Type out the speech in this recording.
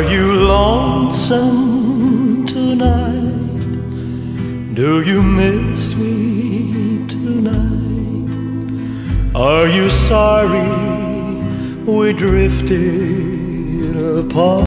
Are you lonesome tonight? Do you miss me tonight? Are you sorry we drifted apart?